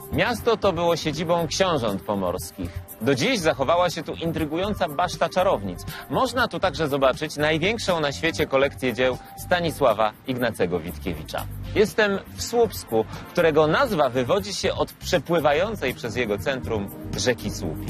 Miasto to było siedzibą książąt pomorskich. Do dziś zachowała się tu intrygująca baszta czarownic. Można tu także zobaczyć największą na świecie kolekcję dzieł Stanisława Ignacego Witkiewicza. Jestem w Słupsku, którego nazwa wywodzi się od przepływającej przez jego centrum rzeki Słupi.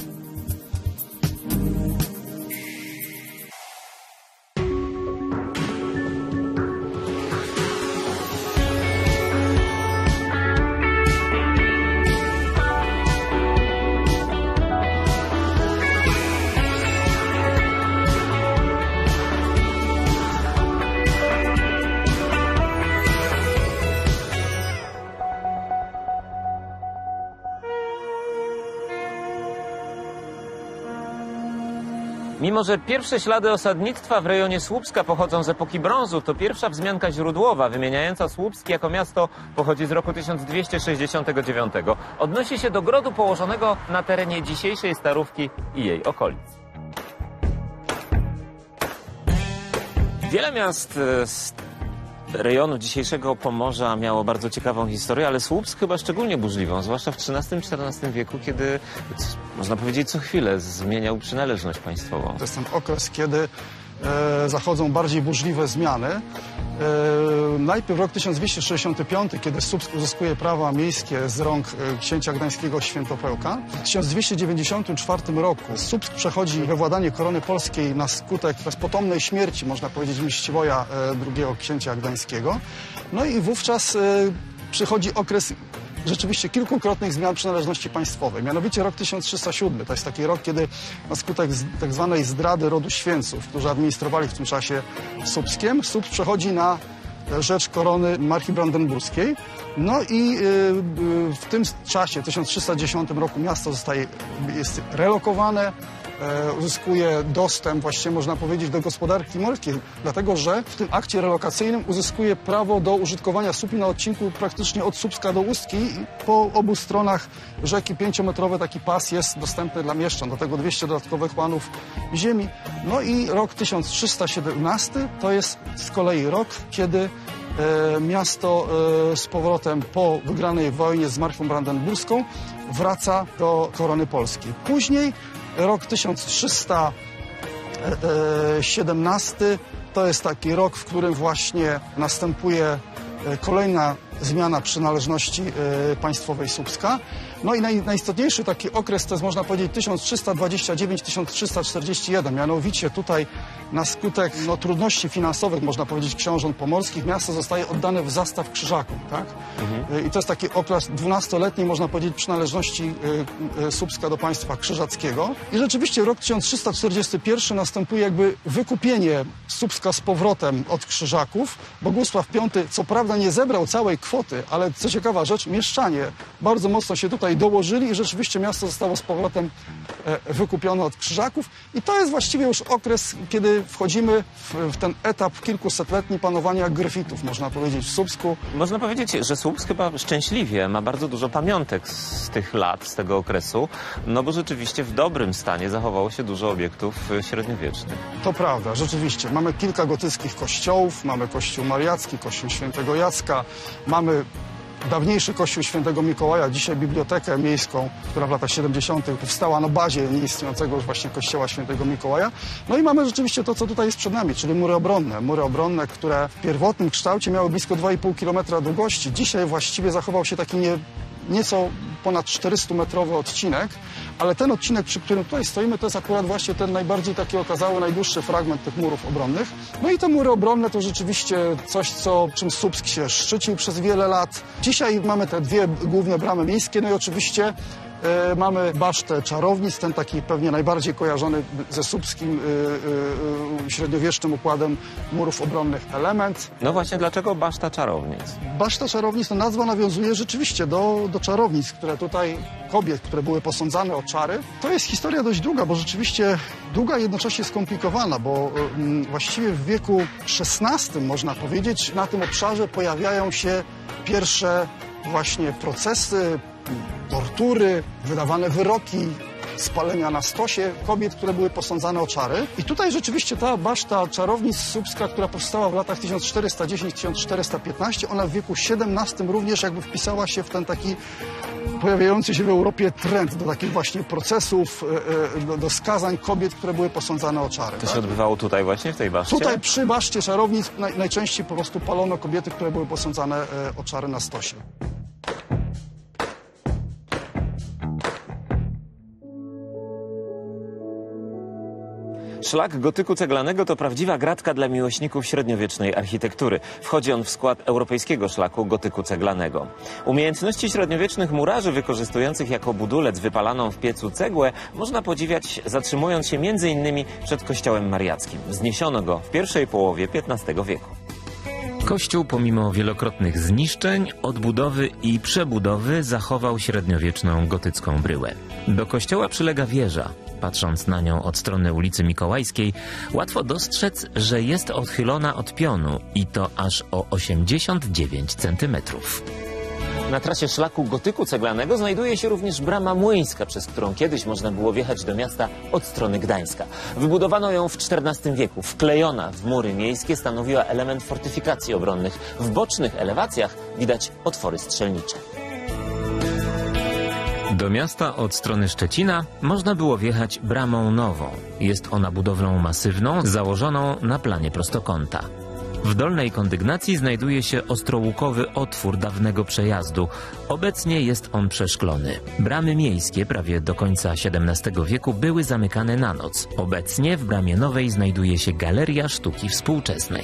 Mimo że pierwsze ślady osadnictwa w rejonie Słupska pochodzą z epoki brązu, to pierwsza wzmianka źródłowa wymieniająca Słupsk jako miasto pochodzi z roku 1269. Odnosi się do grodu położonego na terenie dzisiejszej Starówki i jej okolic. Wiele miast z rejonu dzisiejszego Pomorza miało bardzo ciekawą historię, ale Słupsk chyba szczególnie burzliwą, zwłaszcza w XIII-XIV wieku, kiedy, można powiedzieć, co chwilę zmieniał przynależność państwową. To jest ten okres, kiedy zachodzą bardziej burzliwe zmiany. Najpierw rok 1265, kiedy Słupsk uzyskuje prawa miejskie z rąk księcia gdańskiego Świętopełka. W 1294 roku Słupsk przechodzi we władanie korony polskiej na skutek bezpotomnej śmierci, można powiedzieć, Mściwoja II księcia gdańskiego. No i wówczas przychodzi okres rzeczywiście kilkukrotnych zmian przynależności państwowej. Mianowicie rok 1307. To jest taki rok, kiedy na skutek tak zwanej zdrady rodu Święców, którzy administrowali w tym czasie Słupskiem, Słupsk przechodzi na rzecz korony marki brandenburskiej. No i w tym czasie, w 1310 roku, miasto jest relokowane, uzyskuje dostęp, właściwie można powiedzieć, do gospodarki morskiej, dlatego że w tym akcie relokacyjnym uzyskuje prawo do użytkowania Słupi na odcinku praktycznie od Słupska do Ustki. Po obu stronach rzeki 5-metrowy taki pas jest dostępny dla mieszczan, do tego 200 dodatkowych łanów ziemi. No i rok 1317 to jest z kolei rok, kiedy miasto z powrotem po wygranej wojnie z marką brandenburską wraca do korony polskiej. Później rok 1317 to jest taki rok, w którym właśnie następuje kolejna zmiana przynależności państwowej Słupska. No i najistotniejszy taki okres to jest, można powiedzieć, 1329-1341. Mianowicie tutaj na skutek trudności finansowych, można powiedzieć, książąt pomorskich, miasto zostaje oddane w zastaw Krzyżakom. Tak? I to jest taki okres 12-letniej, można powiedzieć, przynależności Słupska do państwa krzyżackiego. I rzeczywiście rok 1341 następuje jakby wykupienie Słupska z powrotem od Krzyżaków. Bogusław V co prawda nie zebrał całej kwoty, ale co ciekawa rzecz, mieszczanie bardzo mocno się tutaj dołożyli i rzeczywiście miasto zostało z powrotem wykupione od Krzyżaków. I to jest właściwie już okres, kiedy wchodzimy w ten etap kilkusetletni panowania Gryfitów, można powiedzieć, w Słupsku. Można powiedzieć, że Słupsk chyba szczęśliwie ma bardzo dużo pamiątek z tych lat, z tego okresu, no bo rzeczywiście w dobrym stanie zachowało się dużo obiektów średniowiecznych. To prawda, rzeczywiście. Mamy kilka gotyckich kościołów, mamy kościół mariacki, kościół świętego Jacka, mamy dawniejszy kościół świętego Mikołaja, dzisiaj bibliotekę miejską, która w latach 70. powstała na bazie nieistniejącego już właśnie kościoła świętego Mikołaja. No i mamy rzeczywiście to, co tutaj jest przed nami, czyli mury obronne. Mury obronne, które w pierwotnym kształcie miały blisko 2,5 km długości. Dzisiaj właściwie zachował się taki nieco ponad 400-metrowy odcinek, ale ten odcinek, przy którym tutaj stoimy, to jest akurat właśnie ten najbardziej taki okazały, najdłuższy fragment tych murów obronnych. No i te mury obronne to rzeczywiście coś, czym Słupsk się szczycił przez wiele lat. Dzisiaj mamy te dwie główne bramy miejskie, no i oczywiście mamy basztę czarownic, ten taki pewnie najbardziej kojarzony ze słupskim średniowiecznym układem murów obronnych element. No właśnie, dlaczego baszta czarownic? Baszta czarownic, to nazwa nawiązuje rzeczywiście do czarownic, kobiet, które były posądzane o czary. To jest historia dość długa, bo rzeczywiście długa i jednocześnie skomplikowana, bo właściwie w wieku XVI, można powiedzieć, na tym obszarze pojawiają się pierwsze właśnie procesy, tortury, wydawane wyroki, spalenia na stosie kobiet, które były posądzane o czary. I tutaj rzeczywiście ta baszta czarownic słupska, która powstała w latach 1410-1415, ona w wieku XVII również jakby wpisała się w ten taki pojawiający się w Europie trend do takich właśnie procesów, do skazań kobiet, które były posądzane o czary. To się odbywało tutaj właśnie, w tej baszcie? Tutaj przy baszcie czarownic najczęściej po prostu palono kobiety, które były posądzane o czary na stosie. Szlak gotyku ceglanego to prawdziwa gratka dla miłośników średniowiecznej architektury. Wchodzi on w skład europejskiego szlaku gotyku ceglanego. Umiejętności średniowiecznych murarzy wykorzystujących jako budulec wypalaną w piecu cegłę można podziwiać, zatrzymując się m.in. przed kościołem mariackim. Wzniesiono go w pierwszej połowie XV wieku. Kościół pomimo wielokrotnych zniszczeń, odbudowy i przebudowy zachował średniowieczną gotycką bryłę. Do kościoła przylega wieża. Patrząc na nią od strony ulicy Mikołajskiej, łatwo dostrzec, że jest odchylona od pionu i to aż o 89 centymetrów. Na trasie szlaku gotyku ceglanego znajduje się również brama młyńska, przez którą kiedyś można było wjechać do miasta od strony Gdańska. Wybudowano ją w XIV wieku. Wklejona w mury miejskie stanowiła element fortyfikacji obronnych. W bocznych elewacjach widać otwory strzelnicze. Do miasta od strony Szczecina można było wjechać bramą nową. Jest ona budowlą masywną, założoną na planie prostokąta. W dolnej kondygnacji znajduje się ostrołukowy otwór dawnego przejazdu. Obecnie jest on przeszklony. Bramy miejskie prawie do końca XVII wieku były zamykane na noc. Obecnie w bramie nowej znajduje się Galeria Sztuki Współczesnej.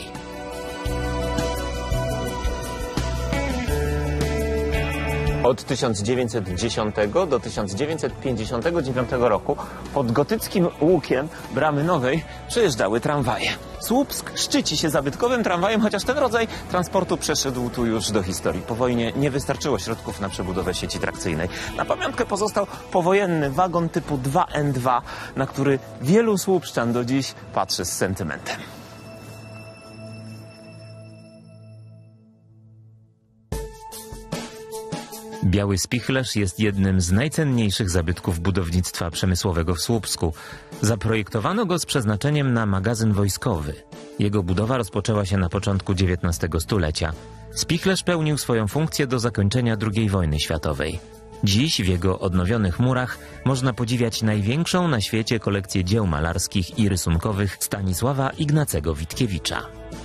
Od 1910 do 1959 roku pod gotyckim łukiem bramy nowej przejeżdżały tramwaje. Słupsk szczyci się zabytkowym tramwajem, chociaż ten rodzaj transportu przeszedł tu już do historii. Po wojnie nie wystarczyło środków na przebudowę sieci trakcyjnej. Na pamiątkę pozostał powojenny wagon typu 2N2, na który wielu słupszczan do dziś patrzy z sentymentem. Biały spichlerz jest jednym z najcenniejszych zabytków budownictwa przemysłowego w Słupsku. Zaprojektowano go z przeznaczeniem na magazyn wojskowy. Jego budowa rozpoczęła się na początku XIX stulecia. Spichlerz pełnił swoją funkcję do zakończenia II wojny światowej. Dziś w jego odnowionych murach można podziwiać największą na świecie kolekcję dzieł malarskich i rysunkowych Stanisława Ignacego Witkiewicza.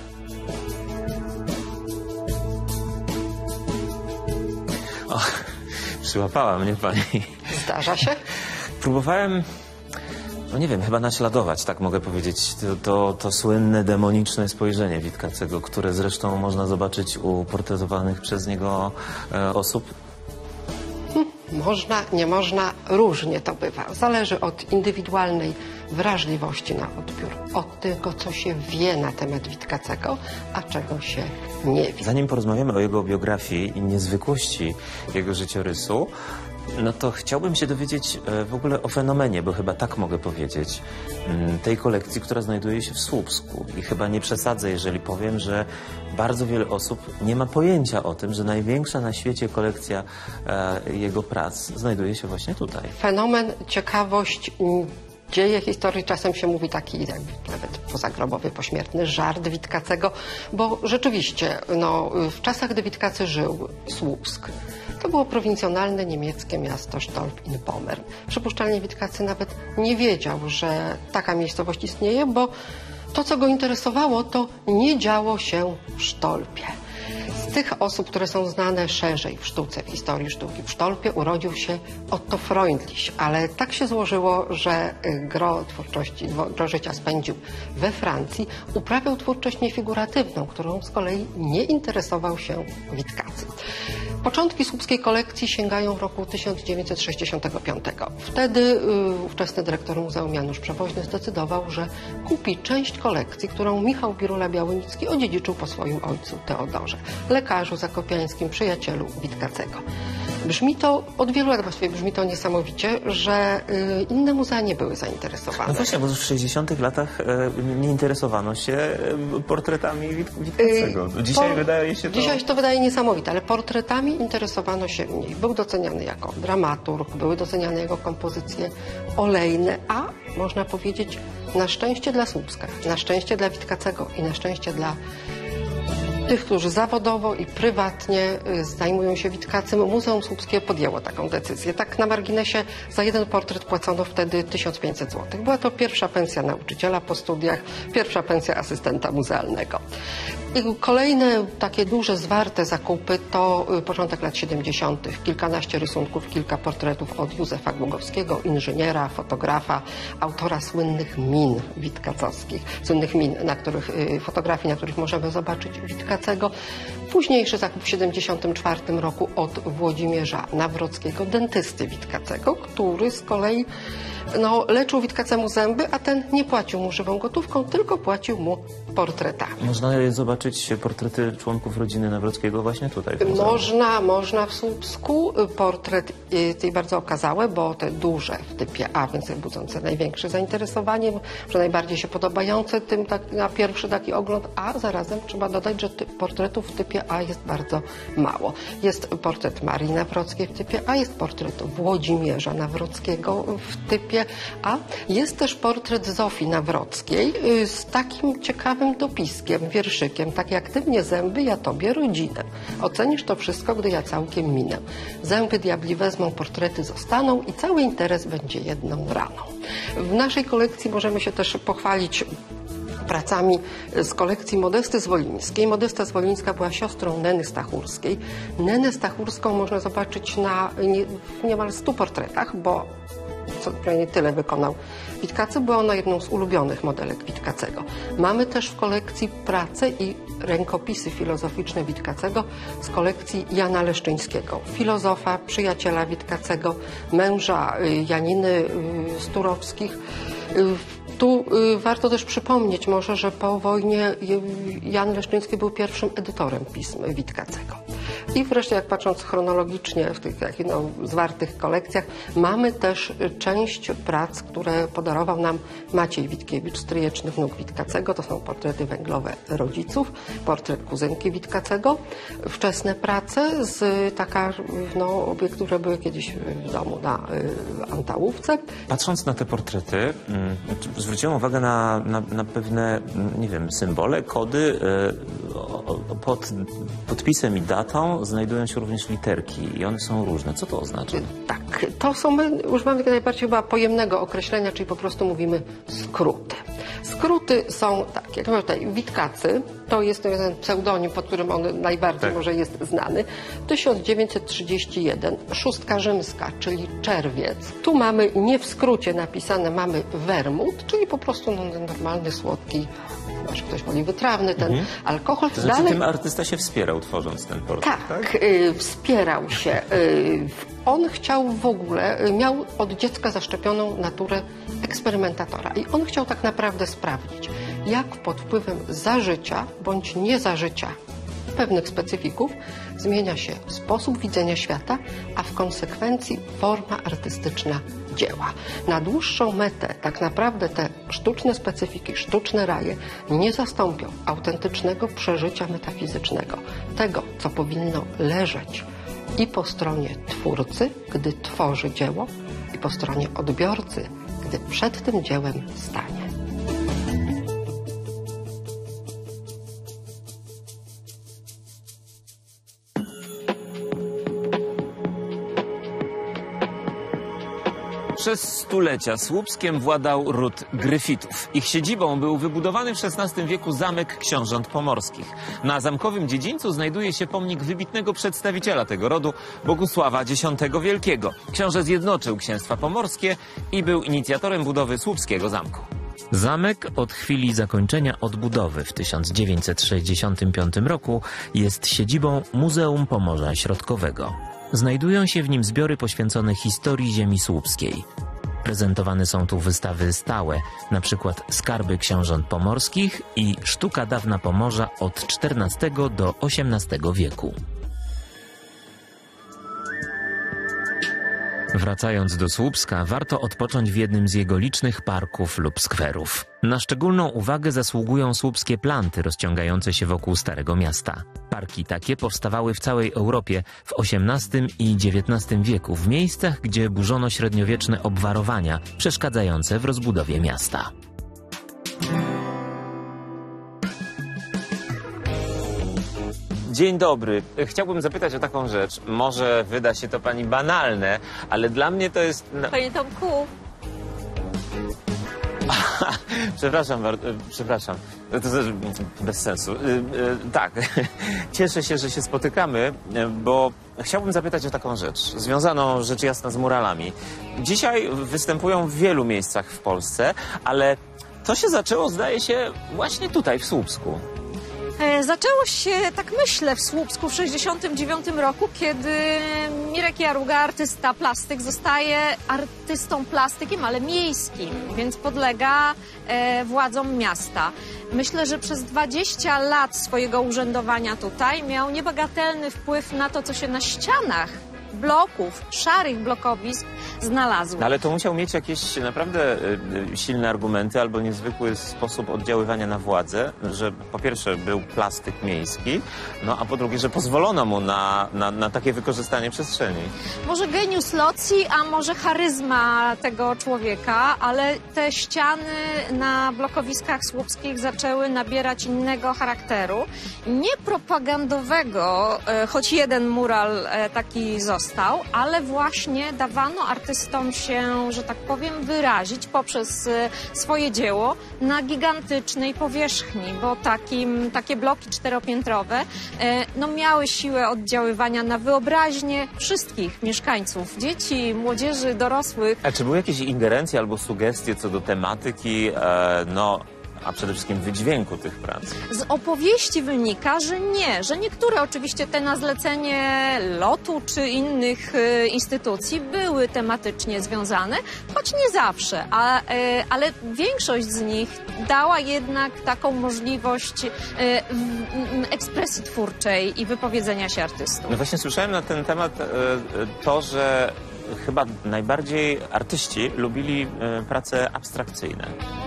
Przyłapała mnie pani. Zdarza się? Próbowałem, no nie wiem, chyba naśladować, tak mogę powiedzieć, to słynne, demoniczne spojrzenie Witkacego, które zresztą można zobaczyć u portretowanych przez niego osób. Można, nie można, różnie to bywa. Zależy od indywidualnej wrażliwości na odbiór, od tego, co się wie na temat Witkacego, a czego się nie wie. Zanim porozmawiamy o jego biografii i niezwykłości jego życiorysu, no to chciałbym się dowiedzieć w ogóle o fenomenie, bo chyba tak mogę powiedzieć, tej kolekcji, która znajduje się w Słupsku. I chyba nie przesadzę, jeżeli powiem, że bardzo wiele osób nie ma pojęcia o tym, że największa na świecie kolekcja jego prac znajduje się właśnie tutaj. Fenomen, ciekawość, dzieje historii, czasem się mówi taki jakby nawet pozagrobowy, pośmiertny żart Witkacego, bo rzeczywiście w czasach, gdy Witkacy żył, Słupsk to było prowincjonalne niemieckie miasto Stolp in Pommern. Przypuszczalnie Witkacy nawet nie wiedział, że taka miejscowość istnieje, bo to, co go interesowało, to nie działo się w Stolpie. Z tych osób, które są znane szerzej w sztuce, w historii sztuki w Stolpie, urodził się Otto Freundlich, ale tak się złożyło, że gro życia spędził we Francji, uprawiał twórczość niefiguratywną, którą z kolei nie interesował się Witkacy. Początki słupskiej kolekcji sięgają roku 1965. Wtedy ówczesny dyrektor Muzeum Janusz Przewoźny zdecydował, że kupi część kolekcji, którą Michał Birula-Białynicki odziedziczył po swoim ojcu Teodorze, lekarzu zakopiańskim, przyjacielu Witkacego. Brzmi to, od wielu lat właściwie brzmi to niesamowicie, że inne muzea nie były zainteresowane. No właśnie, bo w 60 latach nie interesowano się portretami Witkacego. Dzisiaj wydaje się to... Dzisiaj się to wydaje niesamowite, ale portretami interesowano się mniej. Był doceniany jako dramaturg, były doceniane jego kompozycje olejne, a można powiedzieć na szczęście dla Słupska, na szczęście dla Witkacego i na szczęście dla tych, którzy zawodowo i prywatnie zajmują się Witkacym, Muzeum Słupskie podjęło taką decyzję. Tak na marginesie za jeden portret płacono wtedy 1500 zł. Była to pierwsza pensja nauczyciela po studiach, pierwsza pensja asystenta muzealnego. I kolejne takie duże, zwarte zakupy to początek lat 70. Kilkanaście rysunków, kilka portretów od Józefa Głogowskiego, inżyniera, fotografa, autora słynnych min witkacowskich, słynnych min, fotografii, na których możemy zobaczyć Witkacego. Późniejszy zakup w 74 roku od Włodzimierza Nawrockiego, dentysty Witkacego, który z kolei leczył Witkacemu zęby, a ten nie płacił mu żywą gotówką, tylko płacił mu portretami. Można zobaczyć portrety członków rodziny Nawrockiego właśnie tutaj? Można w Słupsku. Portret tej bardzo okazałe, bo te duże w typie A, więc budzące największe zainteresowanie, że najbardziej się podobające tym na pierwszy taki ogląd, a zarazem trzeba dodać, że portretów w typie A jest bardzo mało. Jest portret Marii Nawrockiej w typie A, jest portret Włodzimierza Nawrockiego w typie A, jest też portret Zofii Nawrockiej z takim ciekawym dopiskiem, wierszykiem, tak jak ty mnie zęby, ja tobie rodzinę. Ocenisz to wszystko, gdy ja całkiem minę. Zęby diabli wezmą, portrety zostaną i cały interes będzie jedną raną. W naszej kolekcji możemy się też pochwalić pracami z kolekcji Modesty Zwolińskiej. Modesta Zwolińska była siostrą Neny Stachurskiej. Nenę Stachurską można zobaczyć na niemal 100 portretach, bo co prawie tyle wykonał Witkacy, była ona jedną z ulubionych modelek Witkacego. Mamy też w kolekcji prace i rękopisy filozoficzne Witkacego z kolekcji Jana Leszczyńskiego, filozofa, przyjaciela Witkacego, męża Janiny Sturowskich. Tu warto też przypomnieć może, że po wojnie Jan Leszczyński był pierwszym edytorem pism Witkacego. I wreszcie, jak patrząc chronologicznie w tych zwartych kolekcjach, mamy też część prac, które podarował nam Maciej Witkiewicz, stryjeczny wnuk Witkacego. To są portrety węglowe rodziców, portret kuzynki Witkacego, wczesne prace z obiektów, które były kiedyś w domu na Antałówce. Patrząc na te portrety, zwróciłem uwagę na pewne, nie wiem, symbole, kody. Pod podpisem i datą znajdują się również literki i one są różne. Co to oznacza? Tak, to są, my używamy najbardziej chyba pojemnego określenia, czyli po prostu mówimy skróty. Skróty są takie, jak tutaj Witkacy, to jest ten pseudonim, pod którym on najbardziej może jest znany. 1931, szóstka rzymska, czyli czerwiec. Tu mamy nie w skrócie napisane, mamy wermut, czyli po prostu normalny, słodki, że ktoś woli wytrawny, ten alkohol. To znaczy, tym artysta się wspierał, tworząc ten portret, tak? Wspierał się. On chciał w ogóle, miał od dziecka zaszczepioną naturę eksperymentatora i on chciał tak naprawdę sprawdzić, jak pod wpływem zażycia bądź niezażycia pewnych specyfików zmienia się sposób widzenia świata, a w konsekwencji forma artystyczna dzieła. Na dłuższą metę tak naprawdę te sztuczne specyfiki, sztuczne raje nie zastąpią autentycznego przeżycia metafizycznego, tego, co powinno leżeć i po stronie twórcy, gdy tworzy dzieło, i po stronie odbiorcy, gdy przed tym dziełem stanie. Przez stulecia Słupskiem władał ród Gryfitów. Ich siedzibą był wybudowany w XVI wieku zamek książąt pomorskich. Na zamkowym dziedzińcu znajduje się pomnik wybitnego przedstawiciela tego rodu, Bogusława X Wielkiego. Książę zjednoczył księstwa pomorskie i był inicjatorem budowy słupskiego zamku. Zamek od chwili zakończenia odbudowy w 1965 roku jest siedzibą Muzeum Pomorza Środkowego. Znajdują się w nim zbiory poświęcone historii ziemi słupskiej. Prezentowane są tu wystawy stałe, na przykład Skarby książąt pomorskich i Sztuka dawna Pomorza od XIV do XVIII wieku. Wracając do Słupska, warto odpocząć w jednym z jego licznych parków lub skwerów. Na szczególną uwagę zasługują słupskie planty rozciągające się wokół Starego Miasta. Parki takie powstawały w całej Europie w XVIII i XIX wieku, w miejscach, gdzie burzono średniowieczne obwarowania przeszkadzające w rozbudowie miasta. Dzień dobry. Chciałbym zapytać o taką rzecz. Może wyda się to pani banalne, ale dla mnie to jest... Panie Tomku, Przepraszam. To bez sensu. Tak, cieszę się, że się spotykamy, bo chciałbym zapytać o taką rzecz, związaną rzecz jasna z muralami. Dzisiaj występują w wielu miejscach w Polsce, ale to się zaczęło, zdaje się, właśnie tutaj, w Słupsku. zaczęło się, tak myślę, w Słupsku w 1969 roku, kiedy Mirek Jaruga, artysta plastyk, zostaje artystą plastykiem, ale miejskim, więc podlega władzom miasta. Myślę, że przez 20 lat swojego urzędowania tutaj miał niebagatelny wpływ na to, co się na ścianach bloków, szarych blokowisk znalazło. Ale to musiał mieć jakieś naprawdę silne argumenty albo niezwykły sposób oddziaływania na władzę, że po pierwsze był plastyk miejski, no a po drugie, że pozwolono mu na takie wykorzystanie przestrzeni. Może genius loci, a może charyzma tego człowieka, ale te ściany na blokowiskach słupskich zaczęły nabierać innego charakteru. Nie propagandowego, choć jeden mural taki został, ale właśnie dawano artystom się, że tak powiem, wyrazić poprzez swoje dzieło na gigantycznej powierzchni, bo takie bloki czteropiętrowe no, miały siłę oddziaływania na wyobraźnię wszystkich mieszkańców, dzieci, młodzieży, dorosłych. A czy były jakieś ingerencje albo sugestie co do tematyki, a przede wszystkim wydźwięku tych prac? Z opowieści wynika, że nie, że niektóre oczywiście te na zlecenie lotu czy innych instytucji były tematycznie związane, choć nie zawsze, ale większość z nich dała jednak taką możliwość ekspresji twórczej i wypowiedzenia się artystów. No właśnie słyszałem na ten temat to, że chyba najbardziej artyści lubili prace abstrakcyjne.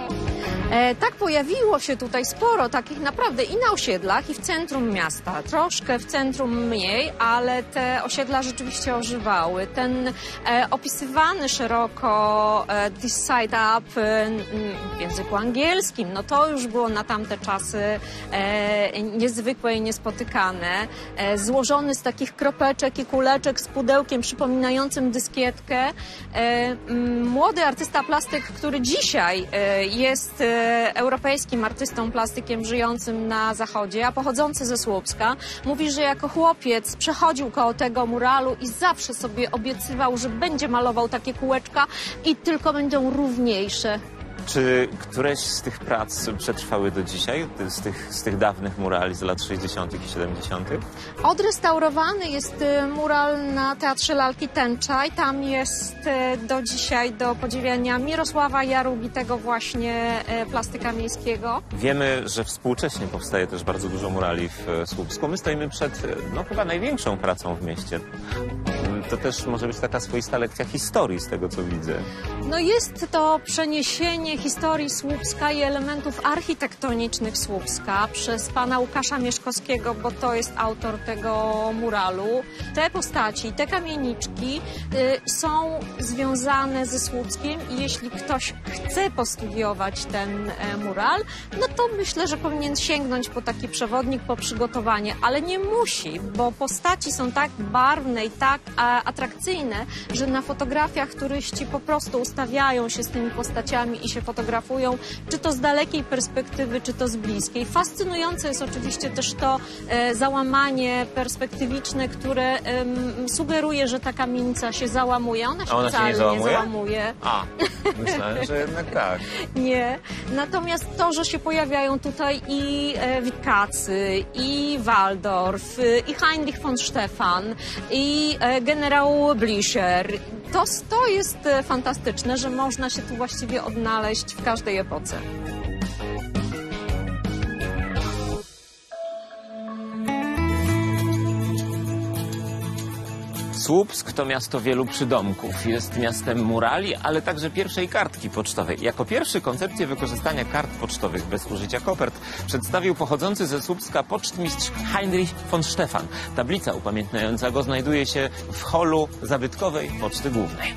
Tak, pojawiło się tutaj sporo takich naprawdę i na osiedlach, i w centrum miasta. Troszkę w centrum mniej, ale te osiedla rzeczywiście ożywały. Ten opisywany szeroko this side up w języku angielskim, no to już było na tamte czasy niezwykłe i niespotykane. Złożony z takich kropeczek i kuleczek z pudełkiem przypominającym dyskietkę. Młody artysta plastyk, który dzisiaj jest europejskim artystą plastykiem żyjącym na zachodzie, a pochodzący ze Słupska, mówi, że jako chłopiec przechodził koło tego muralu i zawsze sobie obiecywał, że będzie malował takie kółeczka i tylko będą równiejsze. Czy któreś z tych prac przetrwały do dzisiaj, z tych dawnych murali z lat 60. i 70.? Odrestaurowany jest mural na Teatrze Lalki Tęcza i tam jest do dzisiaj do podziwiania Mirosława Jarugi, tego właśnie plastyka miejskiego. Wiemy, że współcześnie powstaje też bardzo dużo murali w Słupsku. My stoimy przed chyba największą pracą w mieście. To też może być taka swoista lekcja historii z tego, co widzę. No jest to przeniesienie historii Słupska i elementów architektonicznych Słupska przez pana Łukasza Mieszkowskiego, bo to jest autor tego muralu. Te postaci, te kamieniczki są związane ze Słupskiem i jeśli ktoś chce postudiować ten mural, no to myślę, że powinien sięgnąć po taki przewodnik, po przygotowanie, ale nie musi, bo postaci są tak barwne i tak atrakcyjne, że na fotografiach turyści po prostu ustawiają się z tymi postaciami i się fotografują, czy to z dalekiej perspektywy, czy to z bliskiej. Fascynujące jest oczywiście też to załamanie perspektywiczne, które sugeruje, że ta kamienica się załamuje. Ona się wcale nie załamuje. Myślałem, że jednak tak. Nie. Natomiast to, że się pojawiają tutaj i Witkacy, i Waldorf, i Heinrich von Stefan, i generał Blischer, to jest fantastyczne, że można się tu właściwie odnaleźć w każdej epoce. Słupsk to miasto wielu przydomków. Jest miastem murali, ale także pierwszej kartki pocztowej. Jako pierwszy koncepcję wykorzystania kart pocztowych bez użycia kopert przedstawił pochodzący ze Słupska pocztmistrz Heinrich von Stefan. Tablica upamiętniająca go znajduje się w holu zabytkowej Poczty Głównej.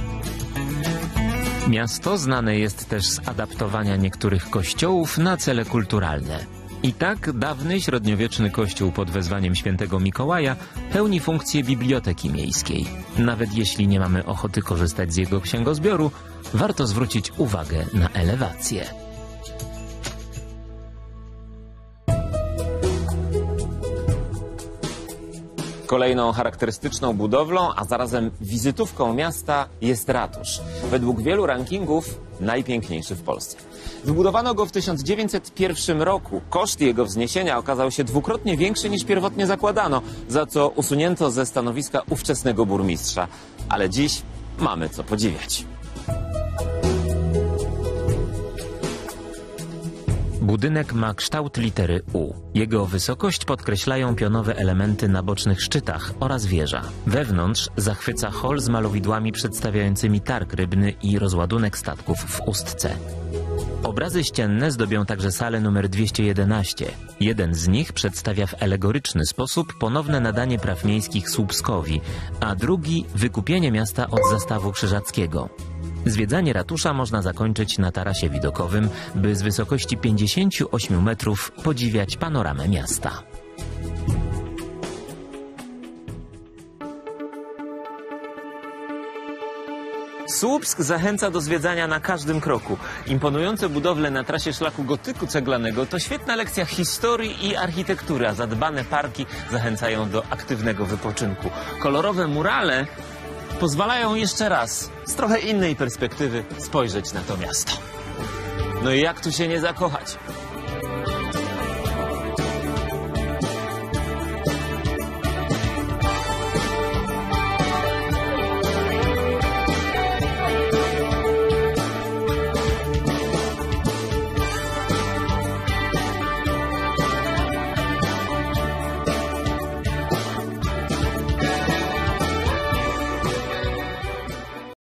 Miasto znane jest też z adaptowania niektórych kościołów na cele kulturalne. I tak dawny średniowieczny kościół pod wezwaniem świętego Mikołaja pełni funkcję biblioteki miejskiej. Nawet jeśli nie mamy ochoty korzystać z jego księgozbioru, warto zwrócić uwagę na elewację. Kolejną charakterystyczną budowlą, a zarazem wizytówką miasta jest ratusz. Według wielu rankingów najpiękniejszy w Polsce. Wybudowano go w 1901 roku. Koszt jego wzniesienia okazał się dwukrotnie większy niż pierwotnie zakładano, za co usunięto ze stanowiska ówczesnego burmistrza. Ale dziś mamy co podziwiać. Budynek ma kształt litery U. Jego wysokość podkreślają pionowe elementy na bocznych szczytach oraz wieża. Wewnątrz zachwyca hol z malowidłami przedstawiającymi targ rybny i rozładunek statków w Ustce. Obrazy ścienne zdobią także salę numer 211. Jeden z nich przedstawia w alegoryczny sposób ponowne nadanie praw miejskich Słupskowi, a drugi wykupienie miasta od zastawu krzyżackiego. Zwiedzanie ratusza można zakończyć na tarasie widokowym, by z wysokości 58 metrów podziwiać panoramę miasta. Słupsk zachęca do zwiedzania na każdym kroku. Imponujące budowle na trasie szlaku gotyku ceglanego to świetna lekcja historii i architektury, a zadbane parki zachęcają do aktywnego wypoczynku. Kolorowe murale pozwalają jeszcze raz z trochę innej perspektywy spojrzeć na to miasto. No i jak tu się nie zakochać?